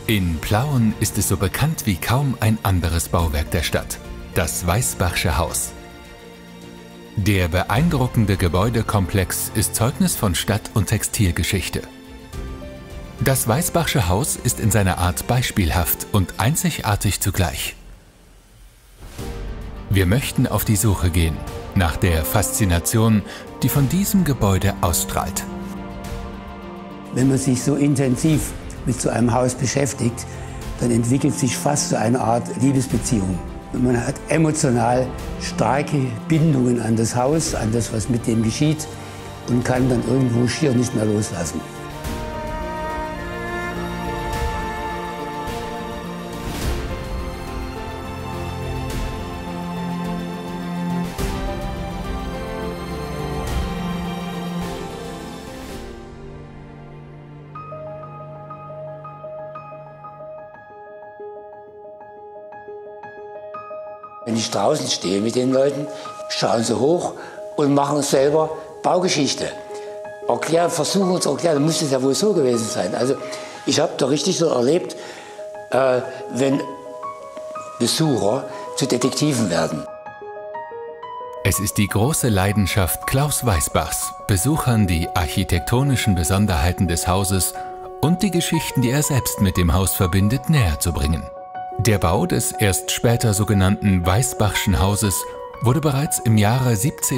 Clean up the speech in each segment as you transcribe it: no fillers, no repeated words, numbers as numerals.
In Plauen ist es so bekannt wie kaum ein anderes Bauwerk der Stadt, das Weißbachsche Haus. Der beeindruckende Gebäudekomplex ist Zeugnis von Stadt- und Textilgeschichte. Das Weißbachsche Haus ist in seiner Art beispielhaft und einzigartig zugleich. Wir möchten auf die Suche gehen nach der Faszination, die von diesem Gebäude ausstrahlt. Wenn man sich so intensiv mit so einem Haus beschäftigt, dann entwickelt sich fast so eine Art Liebesbeziehung. Und man hat emotional starke Bindungen an das Haus, an das, was mit dem geschieht, und kann dann irgendwo schier nicht mehr loslassen. Wenn ich draußen stehe mit den Leuten, schauen sie hoch und machen selber Baugeschichte. Versuchen uns zu erklären, dann muss es ja wohl so gewesen sein. Also ich habe da richtig so erlebt, wenn Besucher zu Detektiven werden. Es ist die große Leidenschaft Klaus Weißbachs, Besuchern die architektonischen Besonderheiten des Hauses und die Geschichten, die er selbst mit dem Haus verbindet, näher zu bringen. Der Bau des erst später sogenannten Weißbachschen Hauses wurde bereits im Jahre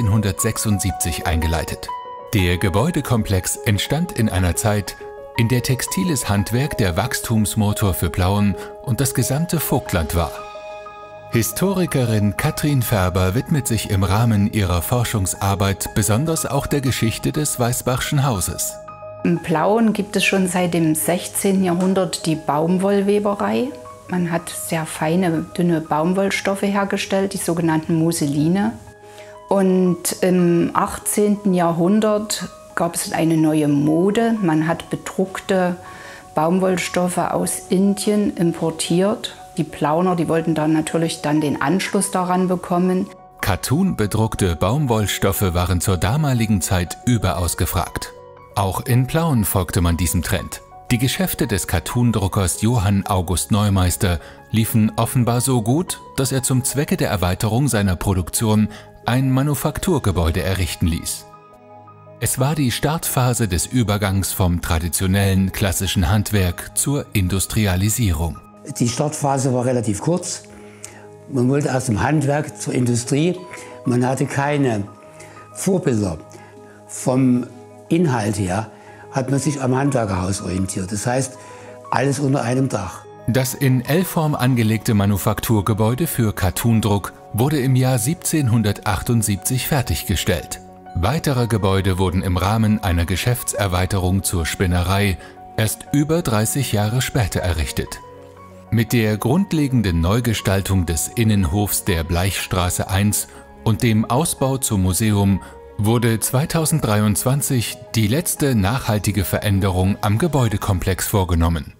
1776 eingeleitet. Der Gebäudekomplex entstand in einer Zeit, in der textiles Handwerk der Wachstumsmotor für Plauen und das gesamte Vogtland war. Historikerin Katrin Färber widmet sich im Rahmen ihrer Forschungsarbeit besonders auch der Geschichte des Weißbachschen Hauses. In Plauen gibt es schon seit dem 16. Jahrhundert die Baumwollweberei. Man hat sehr feine, dünne Baumwollstoffe hergestellt, die sogenannten Musseline. Und im 18. Jahrhundert gab es eine neue Mode. Man hat bedruckte Baumwollstoffe aus Indien importiert. Die Plauner, die wollten dann natürlich den Anschluss daran bekommen. Kattun-bedruckte Baumwollstoffe waren zur damaligen Zeit überaus gefragt. Auch in Plauen folgte man diesem Trend. Die Geschäfte des Kattun-Druckers Johann August Neumeister liefen offenbar so gut, dass er zum Zwecke der Erweiterung seiner Produktion ein Manufakturgebäude errichten ließ. Es war die Startphase des Übergangs vom traditionellen klassischen Handwerk zur Industrialisierung. Die Startphase war relativ kurz. Man wollte aus dem Handwerk zur Industrie. Man hatte keine Vorbilder. Vom Inhalt her hat man sich am Handwerkerhaus orientiert. Das heißt, alles unter einem Dach. Das in L-Form angelegte Manufakturgebäude für Kattundruck wurde im Jahr 1778 fertiggestellt. Weitere Gebäude wurden im Rahmen einer Geschäftserweiterung zur Spinnerei erst über 30 Jahre später errichtet. Mit der grundlegenden Neugestaltung des Innenhofs der Bleichstraße 1 und dem Ausbau zum Museum wurde 2023 die letzte nachhaltige Veränderung am Gebäudekomplex vorgenommen.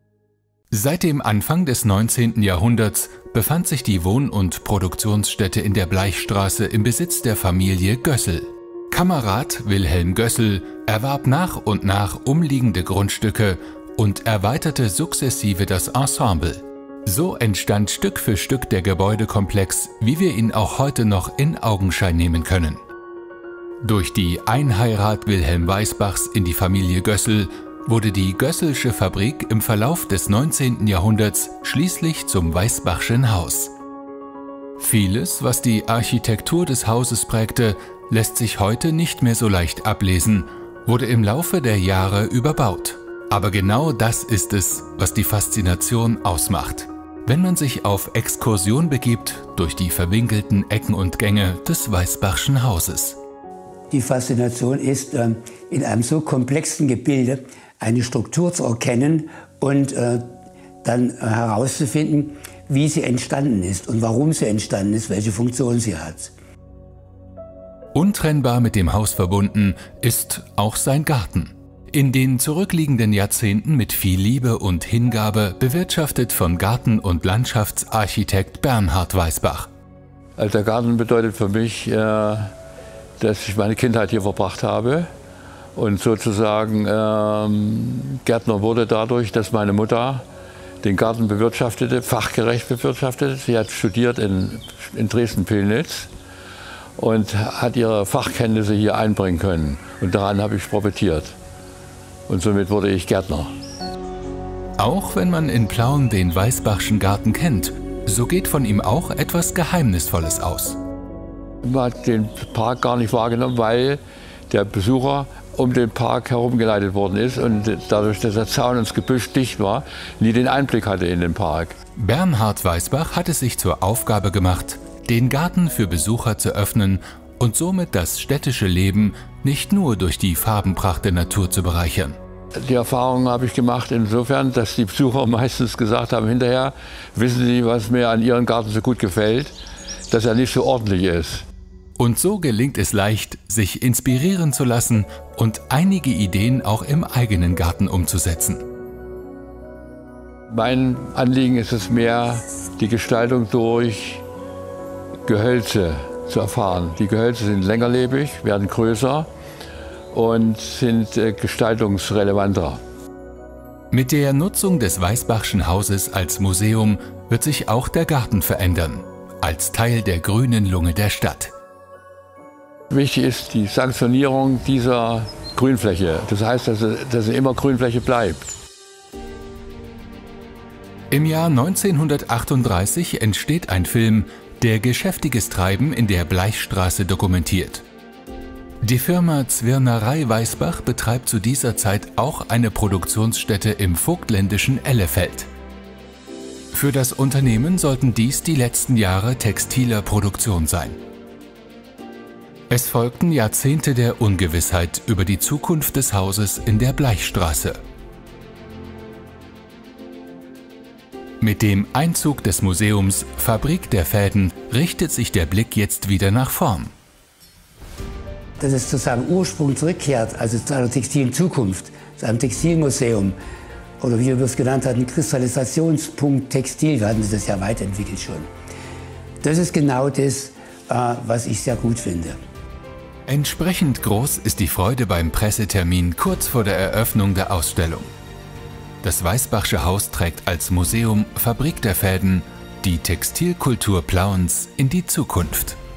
Seit dem Anfang des 19. Jahrhunderts befand sich die Wohn- und Produktionsstätte in der Bleichstraße im Besitz der Familie Gössel. Kamerad Wilhelm Gössel erwarb nach und nach umliegende Grundstücke und erweiterte sukzessive das Ensemble. So entstand Stück für Stück der Gebäudekomplex, wie wir ihn auch heute noch in Augenschein nehmen können. Durch die Einheirat Wilhelm Weißbachs in die Familie Gössel wurde die Gösselsche Fabrik im Verlauf des 19. Jahrhunderts schließlich zum Weißbachschen Haus. Vieles, was die Architektur des Hauses prägte, lässt sich heute nicht mehr so leicht ablesen, wurde im Laufe der Jahre überbaut. Aber genau das ist es, was die Faszination ausmacht, wenn man sich auf Exkursion begibt durch die verwinkelten Ecken und Gänge des Weißbachschen Hauses. Die Faszination ist, in einem so komplexen Gebilde eine Struktur zu erkennen und dann herauszufinden, wie sie entstanden ist und warum sie entstanden ist, welche Funktion sie hat. Untrennbar mit dem Haus verbunden ist auch sein Garten. In den zurückliegenden Jahrzehnten mit viel Liebe und Hingabe bewirtschaftet von Garten- und Landschaftsarchitekt Bernhard Weißbach. Also der Garten bedeutet für mich, dass ich meine Kindheit hier verbracht habe und sozusagen Gärtner wurde dadurch, dass meine Mutter den Garten bewirtschaftete, fachgerecht bewirtschaftete. Sie hat studiert in Dresden-Pillnitz und hat ihre Fachkenntnisse hier einbringen können. Und daran habe ich profitiert. Und somit wurde ich Gärtner. Auch wenn man in Plauen den Weisbachschen Garten kennt, so geht von ihm auch etwas Geheimnisvolles aus. Man hat den Park gar nicht wahrgenommen, weil der Besucher um den Park herumgeleitet worden ist und dadurch, dass der Zaun und das Gebüsch dicht war, nie den Einblick hatte in den Park. Bernhard Weisbach hat es sich zur Aufgabe gemacht, den Garten für Besucher zu öffnen und somit das städtische Leben nicht nur durch die Farbenpracht der Natur zu bereichern. Die Erfahrung habe ich gemacht insofern, dass die Besucher meistens gesagt haben, hinterher, wissen Sie, was mir an Ihrem Garten so gut gefällt, dass er nicht so ordentlich ist. Und so gelingt es leicht, sich inspirieren zu lassen und einige Ideen auch im eigenen Garten umzusetzen. Mein Anliegen ist es mehr, die Gestaltung durch Gehölze zu erfahren. Die Gehölze sind längerlebig, werden größer und sind gestaltungsrelevanter. Mit der Nutzung des Weisbachschen Hauses als Museum wird sich auch der Garten verändern, als Teil der grünen Lunge der Stadt. Wichtig ist die Sanktionierung dieser Grünfläche. Das heißt, dass sie immer Grünfläche bleibt. Im Jahr 1938 entsteht ein Film, der geschäftiges Treiben in der Blechstraße dokumentiert. Die Firma Zwirnerei Weisbach betreibt zu dieser Zeit auch eine Produktionsstätte im vogtländischen Ellefeld. Für das Unternehmen sollten dies die letzten Jahre textiler Produktion sein. Es folgten Jahrzehnte der Ungewissheit über die Zukunft des Hauses in der Blechstraße. Mit dem Einzug des Museums Fabrik der Fäden richtet sich der Blick jetzt wieder nach vorn. Dass es zu seinem Ursprung zurückkehrt, also zu einer textilen Zukunft, zu einem Textilmuseum oder wie wir es genannt hatten, Kristallisationspunkt Textil, wir hatten das ja weiterentwickelt schon. Das ist genau das, was ich sehr gut finde. Entsprechend groß ist die Freude beim Pressetermin kurz vor der Eröffnung der Ausstellung. Das Weisbachsche Haus trägt als Museum Fabrik der Fäden die Textilkultur Plauens in die Zukunft.